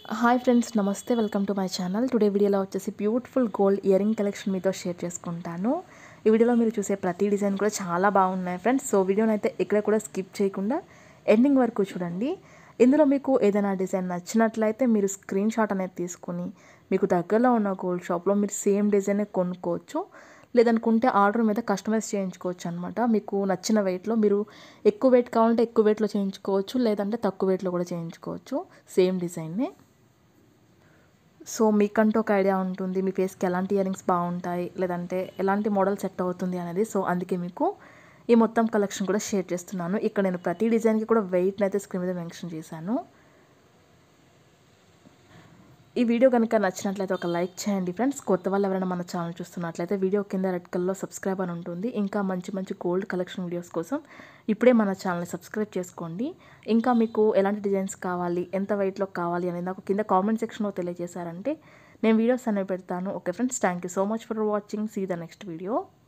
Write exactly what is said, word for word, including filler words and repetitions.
Hi friends, నమస్తే. Welcome to my channel. Today వీడియోలో వచ్చేసి బ్యూటిఫుల్ గోల్డ్ ఇయరింగ్ కలెక్షన్ మీతో షేర్ చేసుకుంటాను. ఈ వీడియోలో మీరు చూసే ప్రతి డిజైన్ కూడా చాలా బాగున్నాయి ఫ్రెండ్స్. సో వీడియోని అయితే ఎక్కడ కూడా స్కిప్ చేయకుండా ఎండింగ్ వరకు చూడండి. ఇందులో మీకు ఏదైనా డిజైన్ నచ్చినట్లయితే మీరు స్క్రీన్ షాట్ అనేది తీసుకుని మీకు దగ్గరలో ఉన్న గోల్డ్ షాప్లో మీరు సేమ్ డిజైనే కొనుక్కోవచ్చు. లేదనుకుంటే ఆర్డర్ మీద కస్టమైజ్ చేయించుకోవచ్చు అనమాట. మీకు నచ్చిన వెయిట్లో మీరు ఎక్కువ వెయిట్ కావాలంటే ఎక్కువ వెయిట్లో చేయించుకోవచ్చు, లేదంటే తక్కువ వెయిట్లో కూడా చేయించుకోవచ్చు సేమ్ డిజైన్నే. సో మీకంటూ ఒక ఐడియా ఉంటుంది, మీ ఫేస్కి ఎలాంటి ఇయరింగ్స్ బాగుంటాయి, లేదంటే ఎలాంటి మోడల్ సెట్ అవుతుంది అనేది. సో అందుకే మీకు ఈ మొత్తం కలెక్షన్ కూడా షేర్ చేస్తున్నాను. ఇక్కడ నేను ప్రతి డిజైన్కి కూడా వెయిట్ని అయితే స్క్రీన్ మీద మెన్షన్ చేశాను. ఈ వీడియో కనుక నచ్చినట్లయితే ఒక లైక్ చేయండి ఫ్రెండ్స్. కొత్త వాళ్ళు ఎవరైనా మన ఛానల్ చూస్తున్నట్లయితే వీడియో కింద రెడ్ కలర్లో సబ్స్క్రైబ్ అని ఉంటుంది. ఇంకా మంచి మంచి గోల్డ్ కలెక్షన్ వీడియోస్ కోసం ఇప్పుడే మన ఛానల్ని సబ్స్క్రైబ్ చేసుకోండి. ఇంకా మీకు ఎలాంటి డిజైన్స్ కావాలి, ఎంత వెయిట్లో కావాలి అనేది నాకు కింద కామెంట్ సెక్షన్లో తెలియజేశారంటే నేను వీడియోస్ అనేవి పెడతాను. Okay friends, thank you so much for watching. See the next video.